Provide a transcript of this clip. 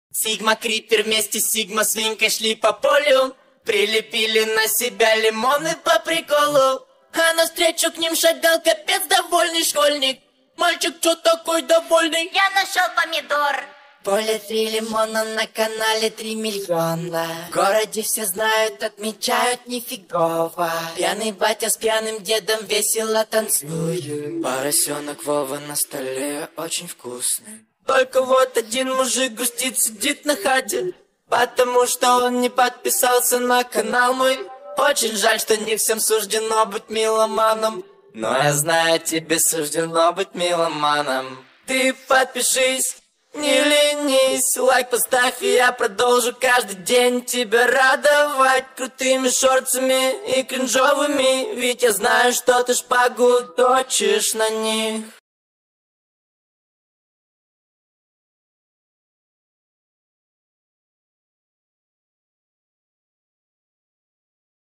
Сигма Крипер вместе с Сигма Свинкой шли по полю, прилепили на себя лимоны по приколу. А навстречу к ним шагал капец довольный школьник. Мальчик, чё такой довольный? Я нашел помидор. Поле 3 лимона, на канале 3 миллиона. В городе все знают, отмечают нифигово. Пьяный батя с пьяным дедом весело танцуют. Поросенок Вова на столе очень вкусный. Только вот один мужик грустит, сидит на хате, потому что он не подписался на канал мой. Очень жаль, что не всем суждено быть меломаном, но я знаю, тебе суждено быть меломаном. Ты подпишись, не ленись, лайк поставь, и я продолжу каждый день тебя радовать крутыми шорцами и кринжовыми. Ведь я знаю, что ты шпагу точишь на них.